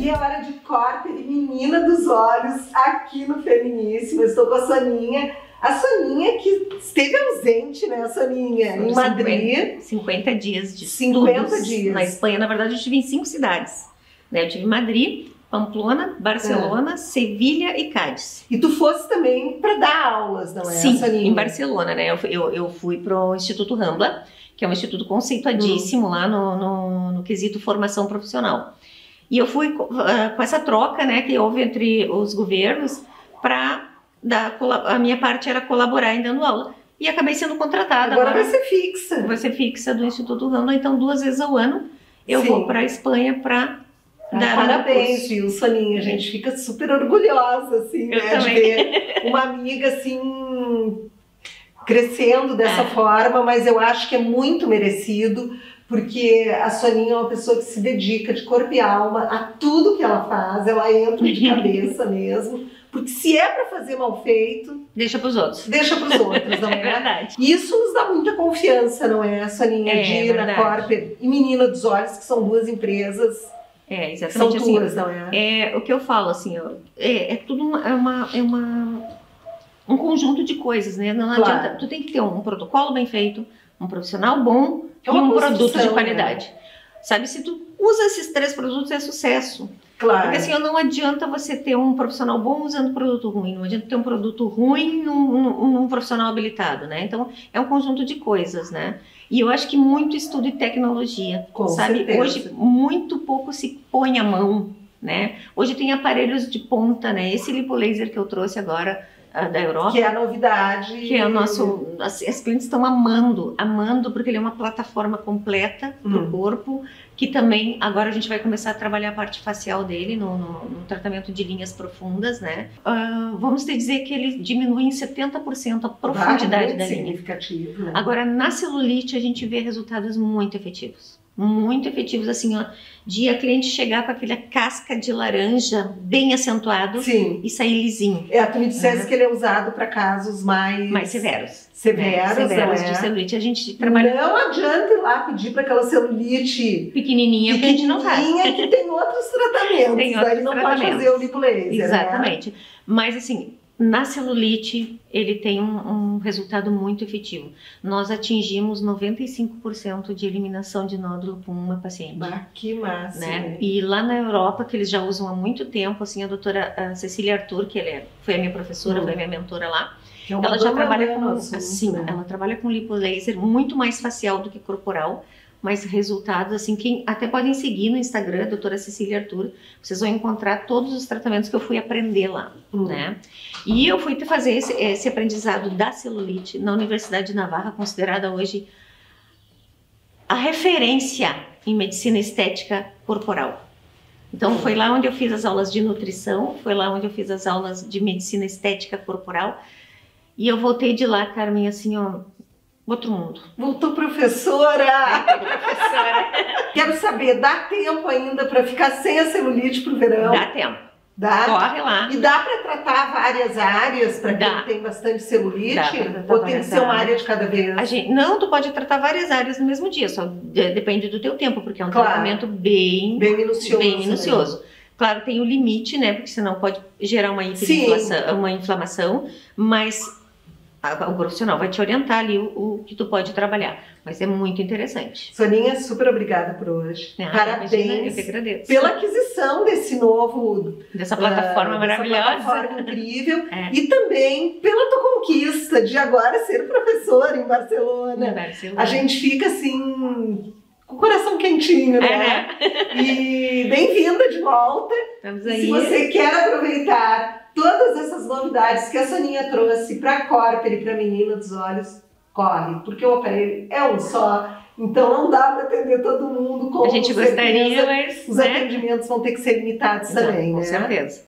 E é hora de corte de menina dos olhos aqui no Feminíssimo. Eu estou com a Soninha. A Soninha que esteve ausente, né, a Soninha? Em Madrid. 50 dias de 50 estudos dias. Na Espanha. Na verdade, eu estive em 5 cidades. Né? Eu tive Madrid, Pamplona, Barcelona, Sevilha e Cádiz. E tu fosse também para dar aulas, não é, Sim, Soninha? em Barcelona, né? Eu fui para o Instituto Rambla, que é um instituto conceituadíssimo lá no quesito formação profissional. E eu fui com essa troca, né, que houve entre os governos para a minha parte era colaborar em dando aula. E acabei sendo contratada. Agora vai ser fixa. Vai ser fixa do Instituto Rambla, então 2 vezes ao ano eu vou para a Espanha para dar parabéns, viu, Soninha? A gente fica super orgulhosa, assim, né, de ver uma amiga, assim, crescendo dessa forma, mas eu acho que é muito merecido, porque a Soninha é uma pessoa que se dedica de corpo e alma a tudo que ela faz, ela entra de cabeça mesmo, porque se é para fazer mal feito... Deixa para os outros. Deixa para os outros, não é? É verdade. Isso nos dá muita confiança, não é, Soninha? De ir na Corper e Menina dos Olhos, que são 2 empresas... exatamente. São assim, tuas, não é? O que eu falo, assim, ó, tudo um conjunto de coisas, né? Não adianta, tu tem que ter um protocolo bem feito, um profissional bom e um produto de qualidade. Né? Sabe, se tu usa esses 3 produtos, é sucesso. Claro. Porque assim, não adianta você ter um profissional bom usando produto ruim, não adianta ter um produto ruim num profissional habilitado, né? Então, é um conjunto de coisas, né? E eu acho que muito estudo e tecnologia, sabe? Certeza. Hoje, muito pouco se põe a mão, né? Hoje tem aparelhos de ponta, né? Esse lipolaser que eu trouxe agora da Europa. Que é a novidade. Que é o nosso... As clientes estão amando, porque ele é uma plataforma completa para o corpo, que também, agora a gente vai começar a trabalhar a parte facial dele no tratamento de linhas profundas, né? Vamos te dizer que ele diminui em 70% a profundidade da linha. Significativo, né? Agora, na celulite, a gente vê resultados muito efetivos. Muito efetivos, assim, ó, de a cliente chegar com aquela casca de laranja bem acentuado e sair lisinho. Tu me disseste que ele é usado para casos mais severos. Severos de celulite. A gente trabalha... Não adianta ir lá pedir para aquela celulite pequenininha, que a gente não faz. Que tem outros tratamentos. Tem outros Aí não pode fazer o lipolaser. Exatamente. Né? Mas, assim, na celulite, ele tem um resultado muito efetivo. Nós atingimos 95% de eliminação de nódulo com uma paciente. Que massa! Né? E lá na Europa, que eles já usam há muito tempo, assim, a doutora Cecília Arthur, que foi a minha professora, foi a minha mentora lá, ela já trabalha com, ela trabalha com lipolaser muito mais facial do que corporal, mas resultados, assim, quem até podem seguir no Instagram, doutora Cecília Arthur, vocês vão encontrar todos os tratamentos que eu fui aprender lá, né? E eu fui fazer esse aprendizado da celulite na Universidade de Navarra, considerada hoje a referência em medicina estética corporal. Então foi lá onde eu fiz as aulas de nutrição, foi lá onde eu fiz as aulas de medicina estética corporal, e eu voltei de lá, Carmen, assim, ó, outro mundo. Voltou professora! Quero saber, dá tempo ainda para ficar sem a celulite pro verão? Dá tempo. Dá? Corre lá. E dá para tratar várias áreas para quem tem bastante celulite? Ou tem que ser uma área de cada vez? Não, tu pode tratar várias áreas no mesmo dia, só depende do teu tempo, porque é um tratamento bem minucioso. Claro, tem o limite, né? Porque senão pode gerar uma inflamação, mas o profissional vai te orientar ali o que tu pode trabalhar, mas é muito interessante. Soninha, super obrigada por hoje. Parabéns, eu que agradeço. Pela aquisição dessa plataforma maravilhosa. Dessa plataforma incrível. E também pela tua conquista de agora ser professora em Barcelona. A gente fica assim, com o coração quentinho, né? E bem-vinda de volta. Estamos aí. Se você quer aproveitar todas essas novidades que a Soninha trouxe para a Corper e para a Menina dos Olhos, corre, porque o aparelho é um só, então não dá para atender todo mundo. A gente gostaria, mas os atendimentos vão ter que ser limitados também, né? Com certeza.